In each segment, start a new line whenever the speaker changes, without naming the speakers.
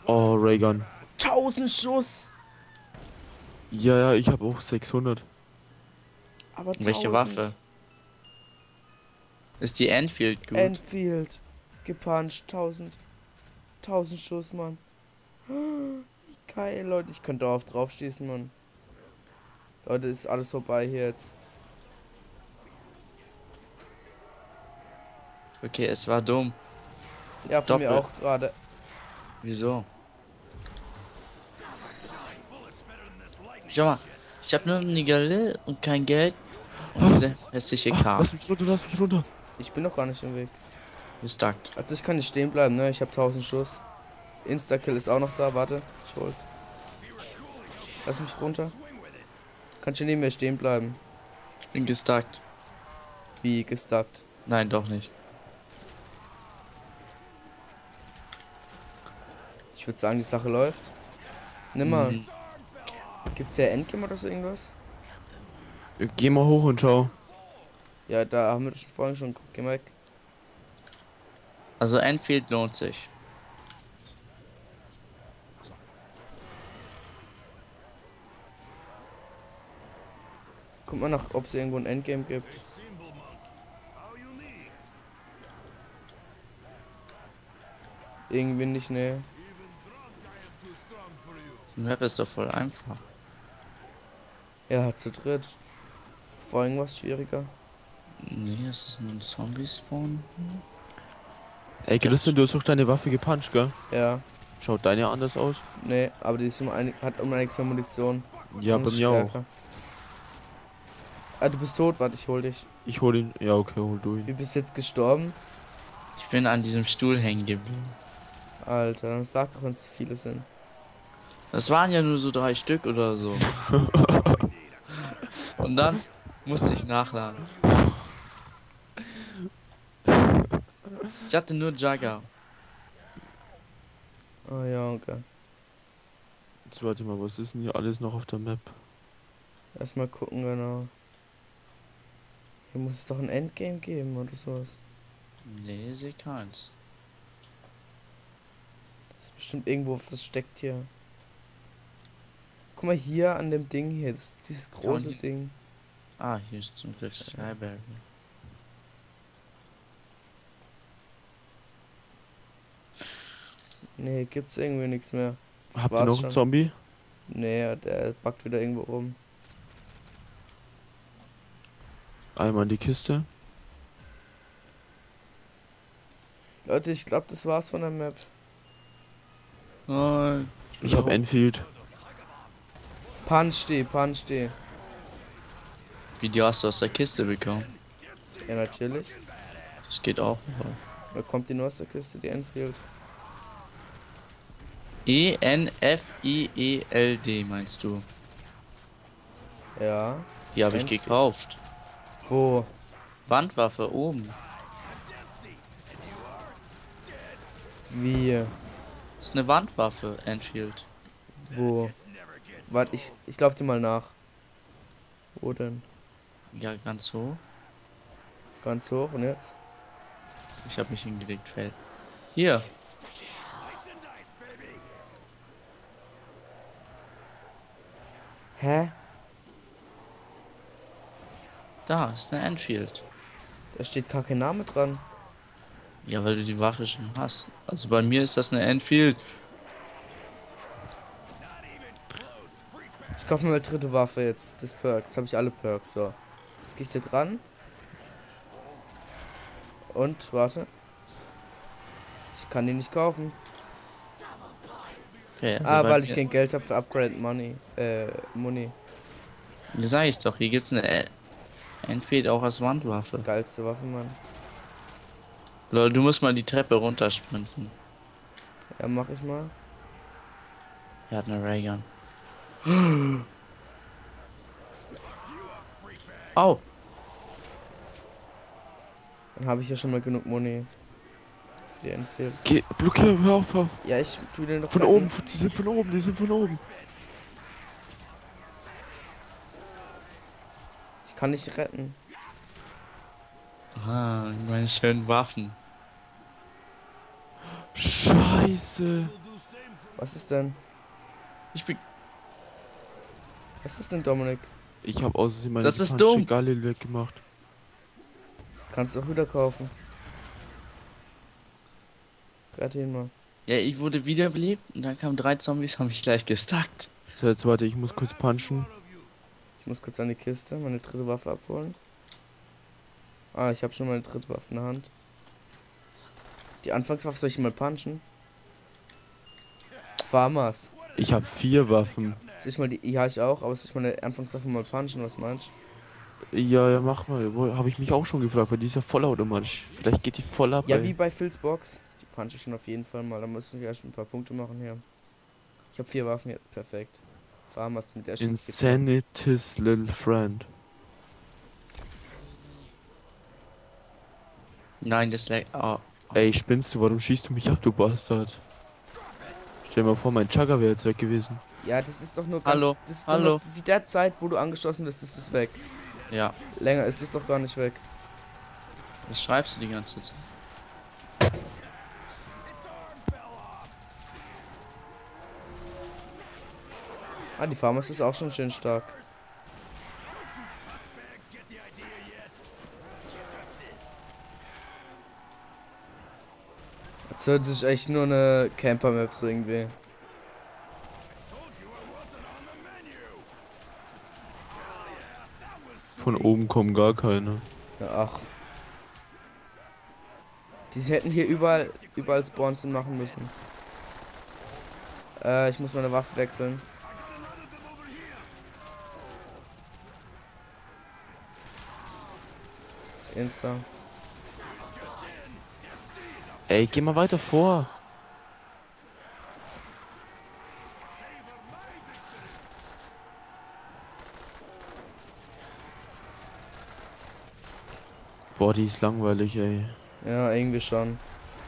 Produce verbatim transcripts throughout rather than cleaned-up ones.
Oh, Raygun.
tausend Schuss!
Ja, ja, ich habe auch sechshundert.
Aber
Welche
tausend.
Waffe? Ist die Enfield gut?
Enfield. Gepuncht. tausend. tausend Schuss, Mann. Wie geil, Leute. Ich könnte darauf drauf schießen, Mann. Leute, ist alles vorbei hier jetzt.
Okay, es war dumm.
Ja, von mir
Doppel.
auch gerade.
Wieso? Schau mal, ich habe nur eine Galil und kein Geld und diese hässliche
Ah,
Karte.
lass mich runter, lass mich runter.
Ich bin noch gar nicht im Weg.
Stuck.
Also ich kann nicht stehen bleiben, ne? Ich habe tausend Schuss. Insta-Kill ist auch noch da. Warte, ich hol's. Lass mich runter. Kannst du neben mir stehen bleiben?
Bin gestuckt.
Wie gestuckt.
Nein, doch nicht.
Ich würde sagen, die Sache läuft. Nimm mal.
Mhm.
Gibt's ja Endgame oder so irgendwas?
Geh mal hoch und schau.
Ja, da haben wir das schon vorhin schon. Geh mal weg.
Also Enfield lohnt sich.
Guck mal nach, ob es irgendwo ein Endgame gibt. Irgendwie nicht, ne.
Die Map ist doch voll einfach.
Ja, zu dritt. Vor irgendwas schwieriger.
Nee, es ist nur ein Zombie-Spawn.
Ey, Christian, du hast doch deine Waffe gepuncht, gell?
Ja,
Schaut deine anders aus?
ne, aber die ist um ein, hat um einiges mehr Munition.
Ja,
Und
bei
ist
mir auch.
stärker. Ah, du bist tot, warte, ich hol dich.
Ich hol ihn. Ja, okay, hol du ihn.
Wie bist du jetzt gestorben?
Ich bin an diesem Stuhl hängen geblieben.
Alter, dann sag doch, wenn es zu viele sind.
Das waren ja nur so drei Stück oder so. Und dann musste ich nachladen. Ich hatte nur Jagger.
Oh ja, okay.
Jetzt warte mal, was ist denn hier alles noch auf der Map?
Erstmal gucken, genau. Hier muss es doch ein Endgame geben oder sowas.
Nee, sehe keins.
Das ist bestimmt irgendwo versteckt hier. Guck mal hier an dem Ding hier, das ist dieses große
hier-
Ding.
Ah, hier ist zum Glück Skyberry.
Nee, gibt's irgendwie nichts mehr. Das
Habt ihr
war's
noch einen
schon.
Zombie?
Nee, der backt wieder irgendwo rum.
Einmal in die Kiste.
Leute, ich glaube, das war's von der Map.
Nein.
Ich hab Enfield.
Punch die, punch die.
Wie die hast du aus der Kiste bekommen?
Ja, natürlich.
Das geht auch.
Da kommt die nur aus der Kiste, die Enfield.
E N F I E L D meinst du?
Ja.
Die habe ich
Enfield.
gekauft.
Wo?
Wandwaffe oben.
Wie?
Das ist eine Wandwaffe, Enfield.
Wo? Warte, ich, ich lauf dir mal nach. Wo denn?
Ja, ganz hoch.
Ganz hoch und jetzt?
Ich habe mich hingelegt, fällt. Hier.
Hä?
Da ist eine Enfield.
Da steht gar kein Name dran.
Ja, weil du die Waffe schon hast. Also bei mir ist das eine Enfield.
Ich kaufe mir mal dritte Waffe jetzt. Das Perk. Jetzt habe ich alle Perks. So. Jetzt gehe ich da dran. Und, warte. Ich kann die nicht kaufen.
Okay, also
Ah,
bei
weil ich
mir-
kein Geld habe für Upgrade Money. Äh, Money.
Ja, sag ich doch, hier gibt's eine E- Enfield auch als Wandwaffe.
Geilste Waffe, Mann.
Lol, du musst mal die Treppe runtersprinten.
Ja, mach ich mal.
Er hat eine Raygun. Au!
Dann habe ich ja schon mal genug Money. Für die Enfield.
Geh, blockier, hör auf, hör auf.
Ja, ich tu den doch
Von
retten.
oben, die sind von oben, die sind von oben.
Ich kann nicht retten.
Ah, meine schönen Waffen.
Scheiße.
Was ist denn?
Ich bin.
Was ist denn, Dominik?
Ich habe außerdem meine
Das ist
gepanschte
dumm.
Galle leer gemacht.
Kannst du auch wieder kaufen. Rette ihn mal.
Ja, ich wurde wiederbelebt und dann kamen drei Zombies, haben mich gleich gestackt.
So, jetzt warte, ich muss kurz punchen.
Ich muss kurz an die Kiste meine dritte Waffe abholen. Ah, ich habe schon meine dritte Waffe in der Hand. Die Anfangswaffe soll ich mal punchen? Farmers.
Ich habe vier Waffen.
Soll ich mal die. Ja, ich auch, aber soll ich meine Anfangswaffe mal punchen? Was meinst du?
Ja, ja, mach mal. Habe ich mich auch schon gefragt, weil die ist ja vollautomatisch. Vielleicht geht die voll ab.
Ja,
ey.
wie bei Phil's Box. Die punche ich schon auf jeden Fall mal. Da muss ich erst ein paar Punkte machen hier. Ich habe vier Waffen jetzt, perfekt. Farmers mit der schießt
Insanity's little friend.
Nein, das lag. Oh.
Ey, spinnst du? Warum schießt du mich ab, du Bastard? Stell dir mal vor, mein Chugger wäre jetzt weg gewesen.
Ja, das ist doch nur ganz,
Hallo,
das ist
hallo.
Doch nur wie der Zeit, wo du angeschossen bist, ist es weg.
Ja,
Länger ist es doch gar nicht weg.
was schreibst du die ganze Zeit?
Ah, die Farmers ist auch schon schön stark. Jetzt hört sich echt nur eine Camper-Map so irgendwie.
Von oben kommen gar keine.
Ja, ach. Die hätten hier überall, überall Spawns machen müssen. Äh, ich muss meine Waffe wechseln. Insta.
Ey, geh mal weiter vor. Boah, die ist langweilig, ey.
Ja, irgendwie schon.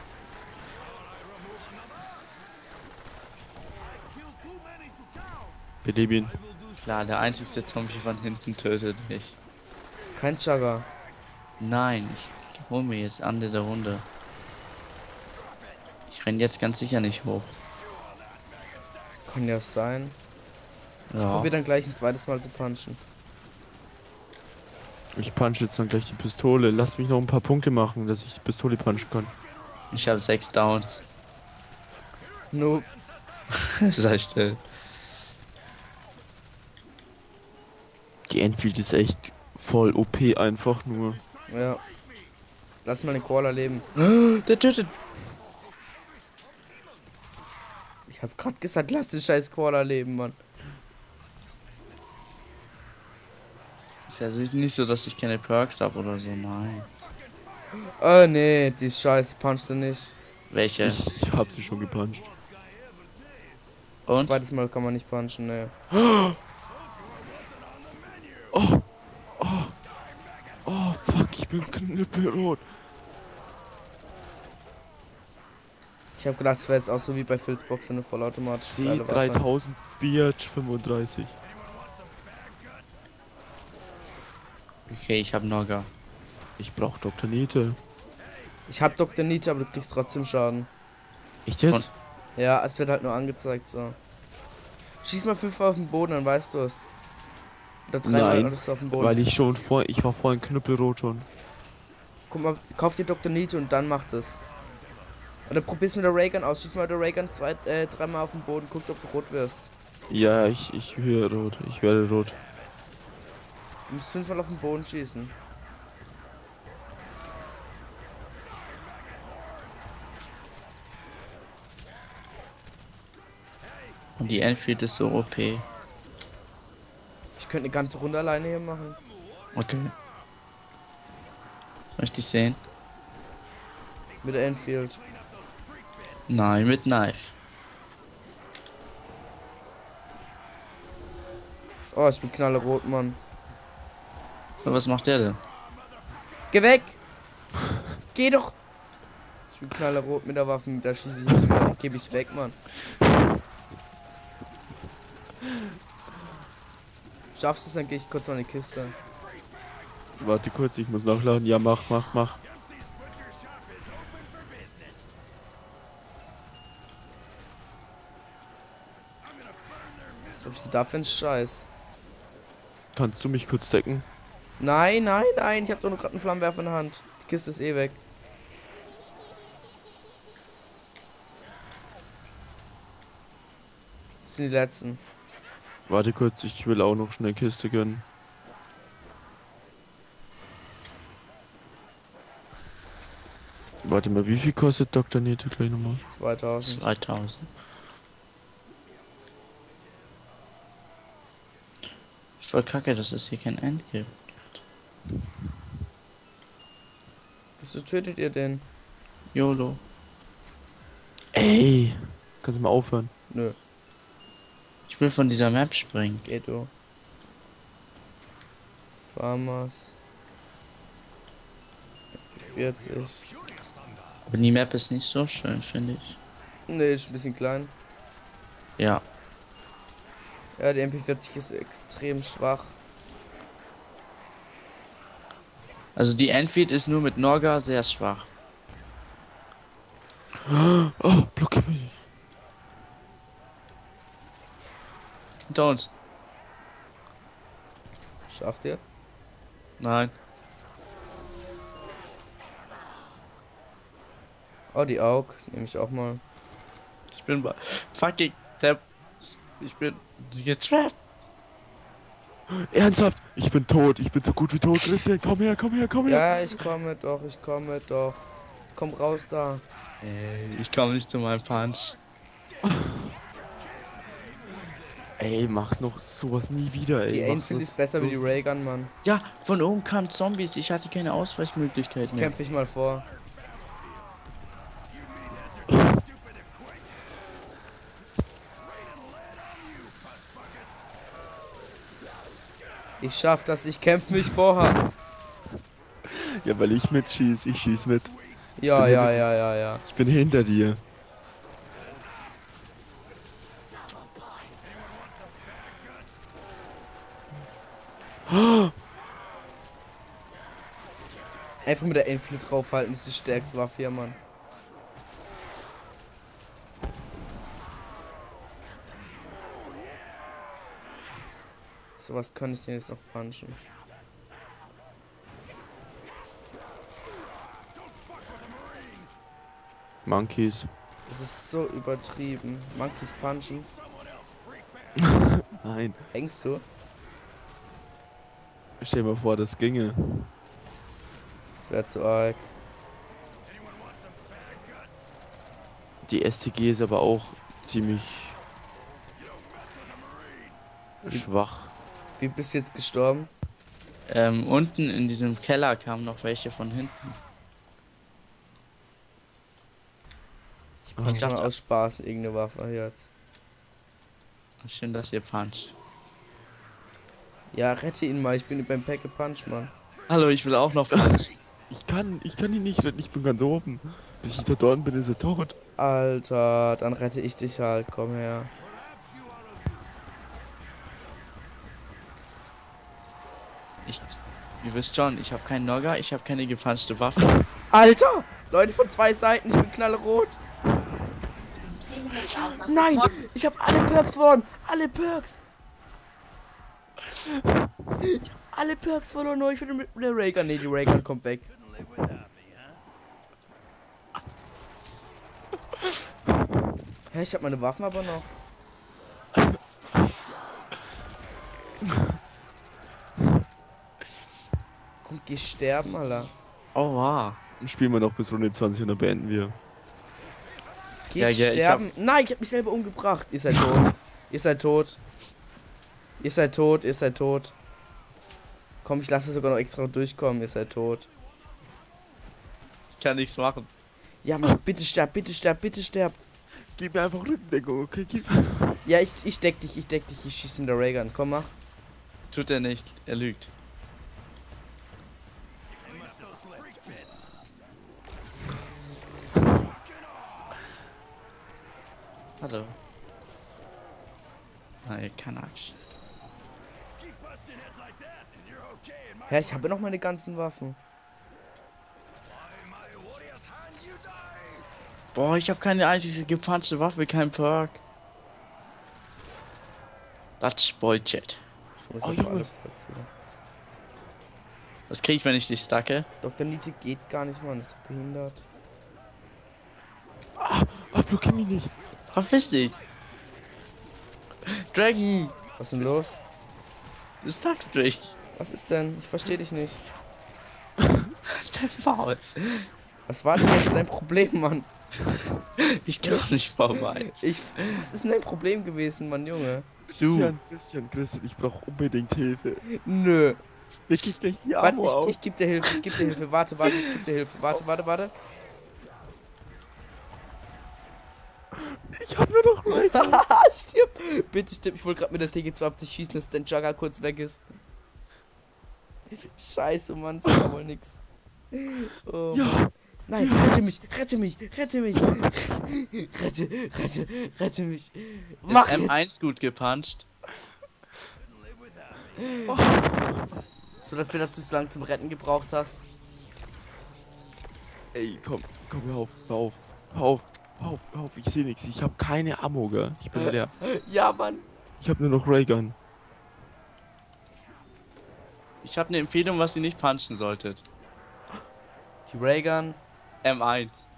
Beleb ihn.
Klar, der einzigste Zombie von hinten tötet mich.
Das ist kein Chugger.
Nein, ich hol mir jetzt Ande der Runde. Ich renn jetzt ganz sicher nicht hoch.
Kann ja sein. Ich
Ja.
probiere dann gleich ein zweites Mal zu punchen.
Ich punch jetzt dann gleich die Pistole. Lass mich noch ein paar Punkte machen, dass ich die Pistole punchen kann.
Ich habe sechs Downs.
Nur
Sei still.
Die Enfield ist echt voll O P einfach nur.
ja. Lass mal den Koala leben.
Der tötet.
Ich hab grad gesagt, lass den scheiß Koala leben, Mann.
Ist ja nicht so, dass ich keine Perks habe oder so, nein.
Oh nee, die ist scheiße, punchst du nicht.
Welche?
Ich hab sie schon gepuncht.
Und?
Zweites Mal kann man nicht punchen, ne.
Oh fuck, ich bin knüppelrot.
Ich hab gedacht, es wäre jetzt auch so wie bei Phil's Box eine Vollautomat.
C
Geile Waffe.
dreitausend Biatch fünfunddreißig.
Okay, ich habe Nogger.
Ich brauch Doktor Niete.
Ich hab Doktor Nietzsche, aber du kriegst trotzdem Schaden.
Echt jetzt?
Ja, es wird halt nur angezeigt, so. Schieß mal fünf auf den Boden, dann weißt du es. Oder dreimal
Nein,
alles auf den Boden.
weil ich schon vor, ich war vorhin knüppelrot schon.
Guck mal, kauf dir Doktor Nietzsche und dann mach das. Oder probier's mit der Raygun aus. Schieß mal mit der Raygun zwei, äh, dreimal auf den Boden, guck, ob du rot wirst.
Ja, ich, ich höre rot. Ich werde rot.
Du musst fünfmal auf den Boden schießen.
Und die Enfield ist so O P.
Ich könnte eine ganze Runde alleine hier machen.
Okay. Soll ich dich sehen?
Mit der Enfield.
Nein, mit Knife.
Oh, ich bin knallerot, Mann.
Aber was macht der denn?
Geh weg! Geh doch! Ich bin knallerot mit der Waffe, da schieße ich nicht mehr. Geh ich weg, Mann. Schaffst du es, dann gehe ich kurz mal in die Kiste.
Warte kurz, ich muss nachladen. Ja, mach, mach, mach.
Was hab ich denn da für einen Scheiß?
Kannst du mich kurz decken?
Nein, nein, nein, ich hab doch nur gerade einen Flammenwerfer in der Hand. Die Kiste ist eh weg. Das sind die letzten.
Warte kurz, ich will auch noch schnell Kiste gönnen. Warte mal, wie viel kostet Doktor Nete gleich nochmal?
zweitausend.
zweitausend. Voll kacke, dass es hier kein End gibt.
Wieso tötet ihr den?
YOLO.
Ey! Kannst du mal aufhören?
Nö,
Ich will von dieser Map springen.
geht du. Farmers. vierzig.
Aber die Map ist nicht so schön, finde ich.
Ne, ist ein bisschen klein.
Ja.
Ja, die M P vierzig ist extrem schwach.
Also die Enfield ist nur mit Norga sehr schwach.
Oh, blockier mich.
Hinter uns.
Schafft ihr?
Nein.
Oh, die Aug. Nehme ich auch mal.
Ich bin bei fucking Tap. Ich bin getrappt.
Ernsthaft? Ich bin tot. Ich bin so gut wie tot. Christian, komm her, komm her, komm her.
Ja, ich komme doch, ich komme doch. Komm raus da.
Ey, ich komme nicht zu meinem Punch.
Ey, mach noch sowas nie wieder, ey.
Die
Mach
Enfield
das
ist besser wie
so-
die Raygun, Mann.
Ja, von oben kamen Zombies. Ich hatte keine Ausweichmöglichkeit mehr.
Kämpfe ich mal vor. Ich schaff das, ich kämpfe mich vorher.
Ja, weil ich mitschieß. Ich schieß mit.
Ja,
bin
ja,
hinter-
ja, ja, ja.
Ich bin hinter dir.
Einfach mit der Enfield draufhalten, ist die stärkste Waffe hier, Mann. So was kann ich denn jetzt noch punchen?
Monkeys.
Das ist so übertrieben. Monkeys punchen.
Nein.
Hängst du?
Stell dir mal vor, das ginge.
Das wäre zu arg.
Die S T G ist aber auch ziemlich schwach.
Wie bist du jetzt gestorben?
Ähm, unten in diesem Keller kamen noch welche von hinten.
Ich punch
Ich dachte-
mal aus Spaß irgendeine Waffe jetzt.
Schön, dass ihr puncht.
Ja, rette ihn mal, ich bin beim Pack gepuncht, Mann.
Hallo, ich will auch noch punchen.
Ich kann, ich kann ihn nicht retten. Ich bin ganz oben. Bis ich da dort bin, ist er tot.
Alter, dann rette ich dich halt, komm her.
Ich, ihr wisst schon, ich habe keinen Nogger, ich habe keine gepunchte Waffe.
Alter! Leute von zwei Seiten, ich bin knallerot. Nein! Ich habe alle Perks verloren! Alle Perks! Ich hab alle Perks verloren, nur ich bin mit der Raygun. Nee, die Raygun kommt weg. Hä, ich hab meine Waffen aber noch. Komm, geh sterben, Alter.
Oh wow.
Spielen wir noch bis Runde zwanzig und dann beenden wir.
Geht
Ja, ja, ich
sterben. Nein, ich hab mich selber umgebracht. Ihr seid tot. Ihr seid tot. Ihr seid tot, ihr seid tot. Komm, ich lasse sogar noch extra durchkommen. Ihr seid tot.
Ich kann nichts machen.
Ja, Mann, bitte sterbt, bitte sterbt, bitte sterbt.
Gib mir einfach Rückendeckung, okay? Gib.
Ja, ich, ich deck dich, ich deck dich. Ich schieße mit der Raygun. Komm, mach.
Tut er nicht, er lügt. Hallo. Nein, Kanatsch.
Hä, ich habe noch meine ganzen Waffen.
Boah, ich habe keine einzige gepunchte Waffe, kein Perk. Dutch Boy Chat.
Ich muss
Oh,
auf
Junge.
alle Plätze.
Was krieg ich, wenn ich dich stacke?
Doktor Nietzsche geht gar nicht, Mann. Ist doch behindert.
Ah, blockier mich nicht.
Verpiss dich! Dragon!
Was ist denn los?
Du stackst mich!
Was ist denn? Ich verstehe dich nicht.
Dein Maul!
Was war denn jetzt dein Problem, Mann?
Ich krieg nicht vorbei.
Ich. Was ist denn dein Problem gewesen, Mann, Junge?
Christian, Christian, Christian, ich brauche unbedingt Hilfe.
Nö.
Mir geht gleich die
Warte,
Arme
ich,
auf.
ich geb dir Hilfe, ich geb dir Hilfe. Warte, warte, ich geb dir Hilfe. Warte, warte, warte.
Ich hab nur noch Ray.
Stirb! Bitte stirb, ich wollte gerade mit der T G zwanzig schießen, dass dein Jugger kurz weg ist. Scheiße, Mann, das war wohl nix. Oh,
Ja.
Mann. Nein, rette mich, rette mich, rette mich. Rette, rette, rette mich. Mach
Ist M
jetzt.
eins gut gepuncht?
So dafür, dass du so lange zum Retten gebraucht hast.
Ey, komm, komm, hör auf, hör auf, hör auf, hör auf, hör auf, ich seh nichts. Ich hab keine Ammo, gell? Ich bin leer.
Ja, Mann.
Ich hab nur noch Raygun.
Ich habe eine Empfehlung, was ihr nicht punchen solltet.
Die Raygun.
M eins.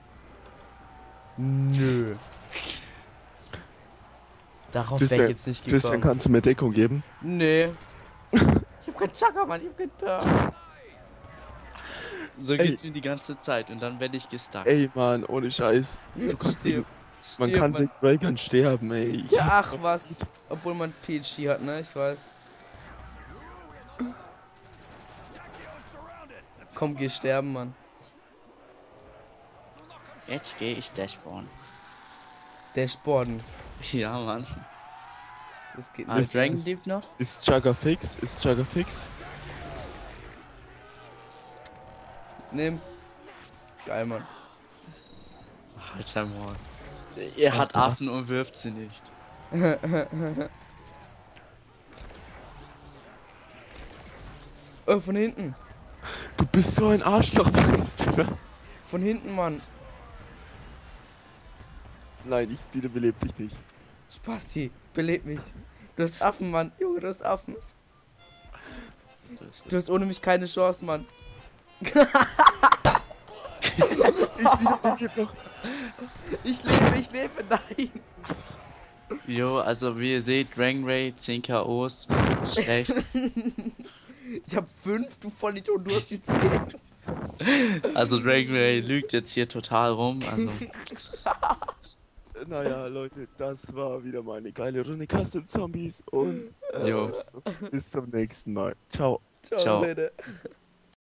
Nö. Darauf wäre
Christian,
ich jetzt nicht
Christian,
gekommen.
kannst du mir Deckung geben?
Nee. Ich hab keinen Chugger, Mann, ich hab keinen Perl.
So
Ey.
geht's mir die ganze Zeit und dann werde ich gestuckt.
Ey, Mann, ohne Scheiß. Du kannst
Stirb.
Man
Stirb,
kann
Mann.
mit Raygun sterben, ey. Ich
Ja,
hab-
ach was. Obwohl man P H D hat, ne? Ich weiß. Komm, geh sterben, Mann.
Jetzt gehe ich Dashboarden.
Dashboarden.
Ja, Mann.
Das geht
Ah,
nicht.
Das
Dragon
ist-
lebt noch?
Ist Jugger fix? Ist Jugger fix?
Nimm. Geil, Mann.
Alter Maul. Er hat
Alter.
Affen und wirft sie nicht.
Oh, von hinten.
Du bist so ein Arschloch, weißt du?
Von hinten, Mann.
Nein, ich wiederbeleb dich nicht.
Spasti, beleb mich. Du hast Affen, Mann. Junge, du hast Affen. Du hast ohne mich keine Chance, Mann.
Ich wiederbeleb noch.
Ich lebe, ich lebe, nein.
Jo, also wie ihr seht, Dragon Ray, zehn K Os, schlecht.
Ich hab fünf, du Vollidiot, du hast die zehn.
Also Dragon Ray lügt jetzt hier total rum, also
Naja, Leute, das war wieder mal eine geile Runde Castle Zombies und äh,
Jo.
bis, bis zum nächsten Mal. Ciao.
Ciao,
Ciao.
Leute.